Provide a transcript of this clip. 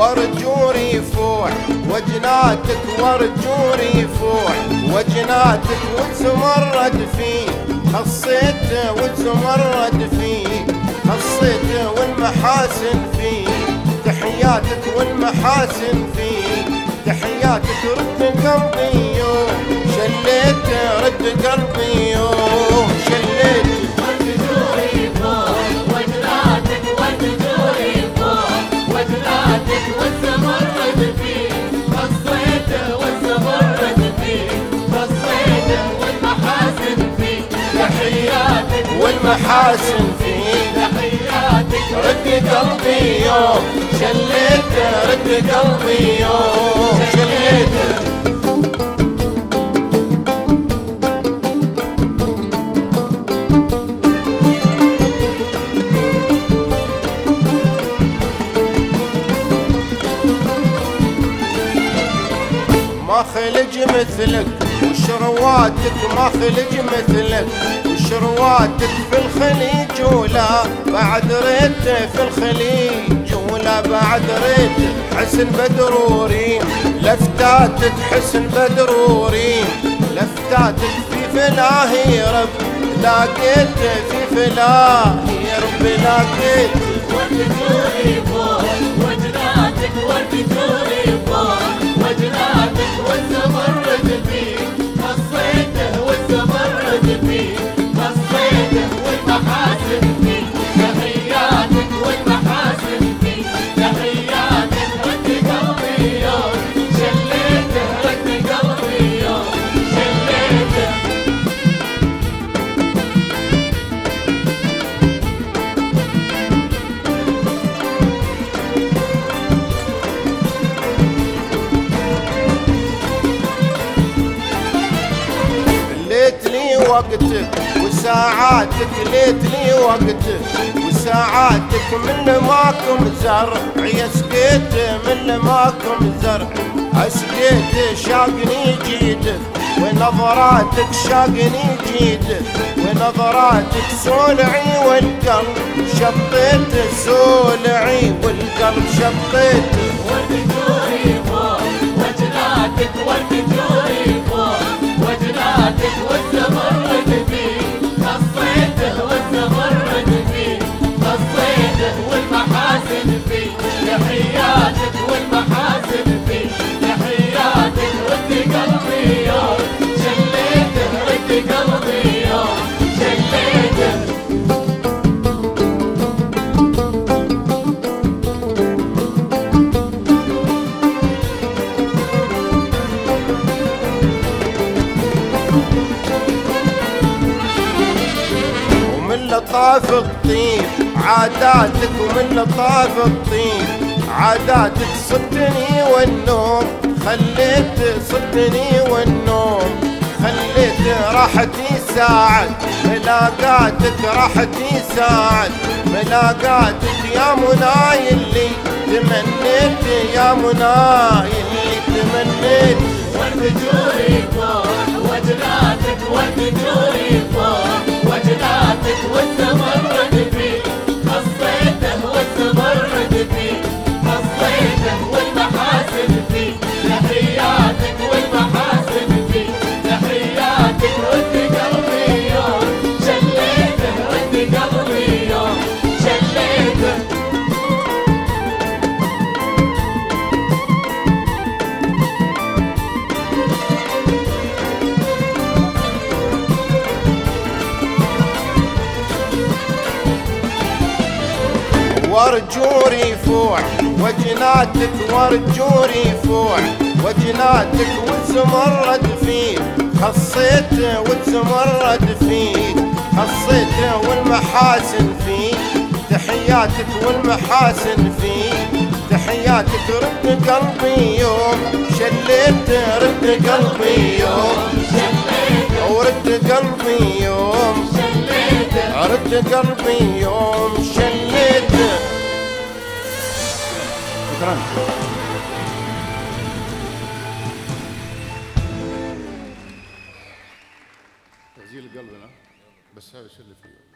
وارجور يفوح وجناتك وارجور يفوح وجناتك وتمرد فيه خصيته وتمرد فيه خصيته والمحاسن فيه تحياتك والمحاسن فيه تحياتك رد قلبي يوم شليته رد قلبي يوم شليته والجوري فوق وجناتك والجوري فوق وجناتك والزمرد فيه خصيته والزمرد فيه خصيته والمحاسن فيه تحياتك والمحاسن فيه تحياتك رد قلبي يوم شليته رد قلبي يوم شليته ما خلج مثلك وشرواتك ما خلج مثلك وشرواتك في الخليج ولا بعد ريته في الخليج ولا بعد ريته حسن بدروري لفتاتك حسن بدروري لفتاتك في فلاه يا رب لاقيته في فلاه يا رب لاقيته والجوري فوق وجناتك والجوري فوق وجناتك والزمرد فيه خصيته والزمرد فيه خصيته والمحاسن فيه تحياتك والمحاسن فيه تحياتك رد قلبي يوم شليته رد قلبي يوم شليته ليت لي وقتك وساعاتك ليت لي وقتك وساعاتك من ماكم زرع يا سقيت من ماكم زرع اسقيت شاقني جيدك ونظراتك شاقني جيدك ونظراتك سولعي والقلب شطيت سولعي والقلب شطيت والجوري فوق وجناتك والجوري فوق وجناتك والزمرد فيه خصيته والزمرد فيه خصيته والمحاسن فيه تحياتك والمحاسن فيه تحياتك رد قلبي يوم شليته رد قلبي يوم شليته ومن لطاف الطيب عاداتك ومن لطاف الطيب عاداتك صدني والنوم خليت صدني والنوم خليت راحتي ساعد ملاقاتك راحتي ساعد ملاقاتك يا مناي اللي تمنيت يا مناي اللي تمنيت والجوري فوق وجناتك والجوري فوق وجناتك والزمرد فيه خصيته والزمرد فيه خصيته والمحاسن فيه تحياتك والمحاسن فيه تحياتك رد قلبي يوم شليته رد قلبي يوم شليته وارجور يفوح وجناتك وارجور يفوح وجناتك وتمرد فيه خصيته وتمرد فيه خصيته والمحاسن فيه تحياتك والمحاسن فيه تحياتك رد قلبي يوم شليته رد قلبي يوم شليته ورد قلبي يوم شليته رد قلبي يوم شليته. شكرا. تغزيل قلبنا بس هذا الشيء اللي فيه.